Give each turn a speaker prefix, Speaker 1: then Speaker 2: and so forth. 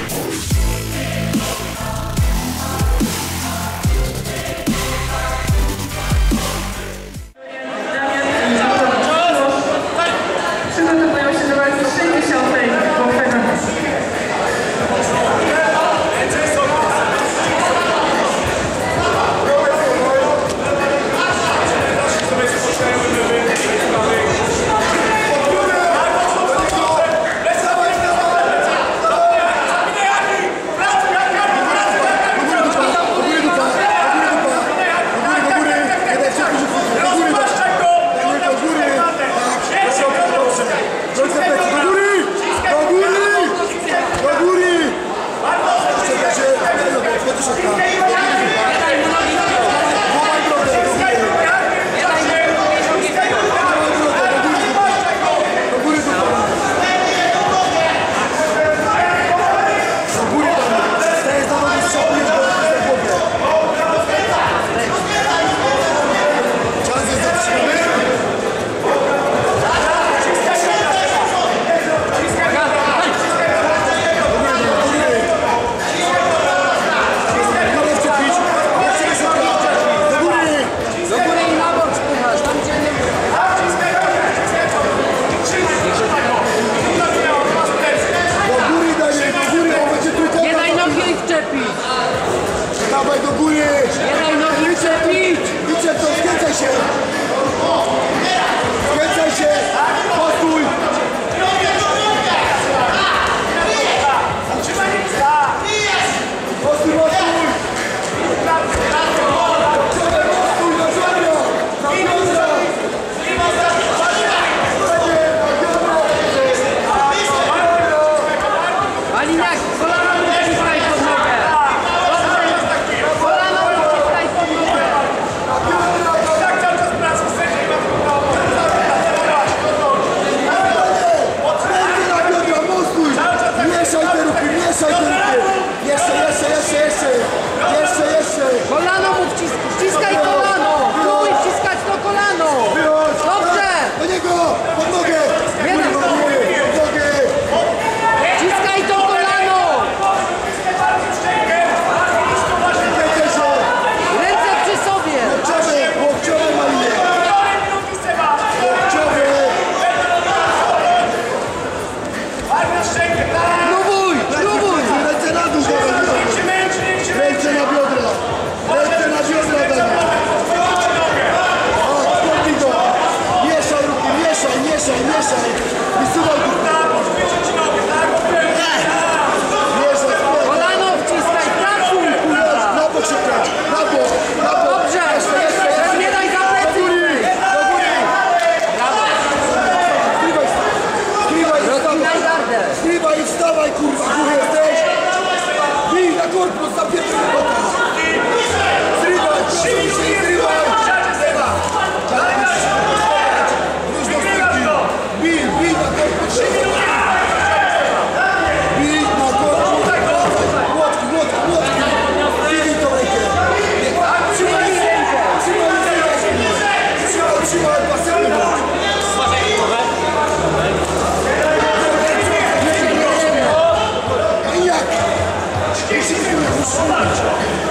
Speaker 1: Dawaj do góry!
Speaker 2: Nie daj nogi przebić!
Speaker 1: Idźcie to, skręcaj się! Skręcaj się! Postój! Postój, postój!
Speaker 2: Maliniak, kolano uciskaj pod nogę! Kolano uciskaj pod nogę!
Speaker 3: Tak cały czas pracy w sędzie i
Speaker 1: Mieszaj te ruchy, mieszaj te ruchy! Jeszcze!
Speaker 2: Kolano mu wciskaj kolano! Próbuj wciskać to kolano! Dobrze!
Speaker 1: Do niego! Pod nogę!
Speaker 2: Jeden
Speaker 1: Pod nogę!
Speaker 2: Wciskaj to kolano! Ręce przy sobie!
Speaker 1: Łokciowe Malinie! Łokciowe!
Speaker 2: Próbuj!
Speaker 1: Ręce na dół! Ręce na biodra! Ręce na biodra! O, podnij go! Mieszaj ruchy, mieszaj! Wysuwaj go! Mieszaj!
Speaker 2: Kolano wciskaj! Trafuj!
Speaker 1: Na bok się kręć! Na bok!
Speaker 2: Dobrze!
Speaker 1: Jeszcze!
Speaker 2: Nie daj za plecy!
Speaker 1: Do góry!
Speaker 2: Rozginaj gardę!
Speaker 1: Zgrywaj i wstawaj, kurwa! Góry jesteś! Bij na korpus, zapierdolę go! Zgrywaj! Bij na korpus! Bij na korpus! Łotki! Bij tą rękę!
Speaker 2: Trzymaj rękę!
Speaker 1: Trzymaj pasem! I jak?